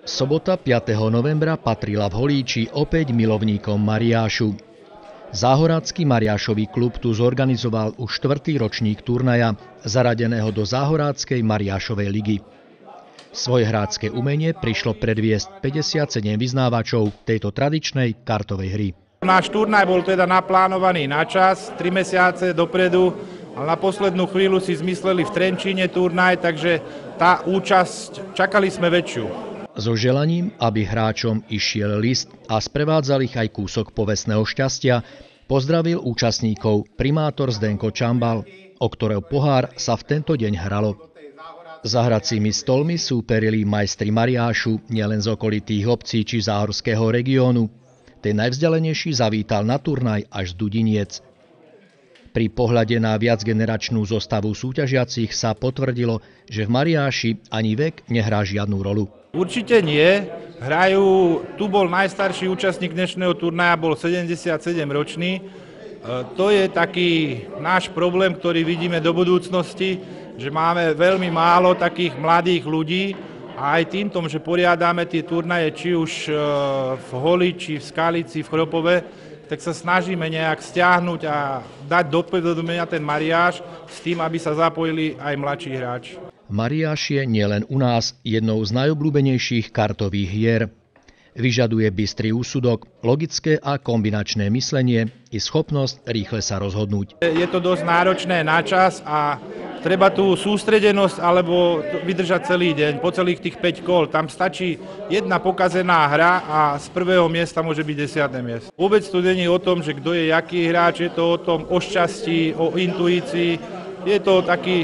Sobota 5. novembra patrila v Holíči opäť milovníkom mariášu. Záhorácky mariášový klub tu zorganizoval už 4. ročník turnaja, zaradeného do Záhoráckej mariášovej ligy. Svoje hrácké umenie prišlo predviesť 57 vyznávačov tejto tradičnej kartovej hry. Náš turnaj bol teda naplánovaný na čas, 3 mesiace dopredu, ale na poslednú chvíľu si zmysleli v Trenčíne turnaj, takže tá účasť, čakali sme väčšiu. So želaním, aby hráčom išiel list a sprevádzal ich aj kúsok povestného šťastia, pozdravil účastníkov primátor Zdenko Čambal, o ktorého pohár sa v tento deň hralo. Za hracími stolmi súperili majstri mariášu nielen z okolitých obcí či záhorského regiónu. Ten najvzdialenejší zavítal na turnaj až z Dudiniec. Pri pohľade na viacgeneračnú zostavu súťažiacich sa potvrdilo, že v mariáši ani vek nehrá žiadnu rolu. Určite nie. Tu bol najstarší účastník dnešného turnaja, bol 77-ročný. To je taký náš problém, ktorý vidíme do budúcnosti, že máme veľmi málo takých mladých ľudí a aj týmto, že poriadáme tie turnaje či už v Holíči, v Skalici, v Chropove, tak sa snažíme nejak stiahnuť a dať do povedomia ten mariáš s tým, aby sa zapojili aj mladší hráči. Mariáš je nielen u nás jednou z najobľúbenejších kartových hier. Vyžaduje bystrý úsudok, logické a kombinačné myslenie i schopnosť rýchle sa rozhodnúť. Je to dosť náročné na čas a treba tú sústredenosť alebo vydržať celý deň, po celých tých 5 kôl. Tam stačí jedna pokazená hra a z prvého miesta môže byť 10. miesto. Vôbec to nie je o tom, že kto je jaký hráč, je to o tom, o šťastí, o intuícii. Je to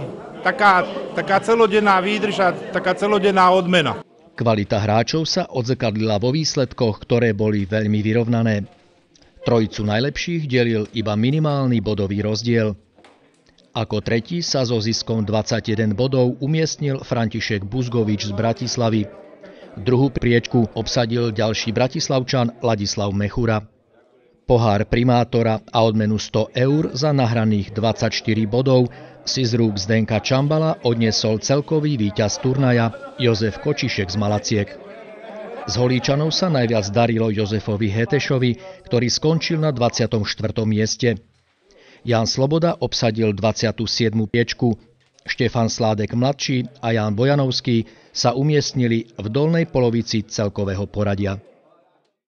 taká celodenná výdrž a taká celodenná odmena. Kvalita hráčov sa odzrkadlila vo výsledkoch, ktoré boli veľmi vyrovnané. Trojicu najlepších delil iba minimálny bodový rozdiel. Ako tretí sa so ziskom 21 bodov umiestnil František Buzgovič z Bratislavy. Druhú priečku obsadil ďalší Bratislavčan Ladislav Mechura. Pohár primátora a odmenu 100 eur za nahraných 24 bodov si z rúk Zdenka Čambala odniesol celkový víťaz turnaja Jozef Kočišek z Malaciek. Z Holíčanov sa najviac darilo Jozefovi Hetešovi, ktorý skončil na 24. mieste. Jan Sloboda obsadil 27. priečku, Štefan Sládek mladší a Ján Bojanovský sa umiestnili v dolnej polovici celkového poradia.